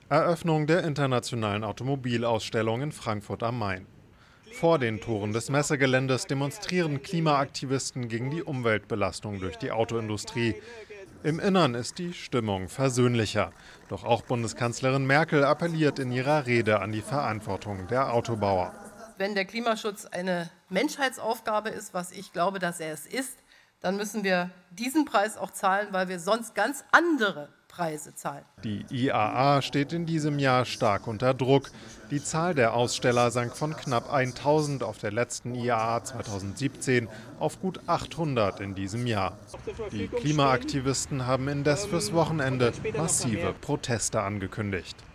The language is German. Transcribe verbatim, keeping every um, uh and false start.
Eröffnung der internationalen Automobilausstellung in Frankfurt am Main. Vor den Toren des Messegeländes demonstrieren Klimaaktivisten gegen die Umweltbelastung durch die Autoindustrie. Im Innern ist die Stimmung versöhnlicher. Doch auch Bundeskanzlerin Merkel appelliert in ihrer Rede an die Verantwortung der Autobauer. Wenn der Klimaschutz eine Menschheitsaufgabe ist, was ich glaube, dass er es ist, dann müssen wir diesen Preis auch zahlen, weil wir sonst ganz andere Preise zahlen. Die I A A steht in diesem Jahr stark unter Druck. Die Zahl der Aussteller sank von knapp tausend auf der letzten I A A zweitausendsiebzehn auf gut achthundert in diesem Jahr. Die Klimaaktivisten haben indes fürs Wochenende massive Proteste angekündigt.